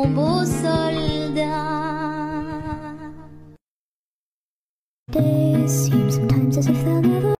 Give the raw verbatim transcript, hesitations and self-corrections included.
mon beau soldat. Days seem sometimes as if they'll never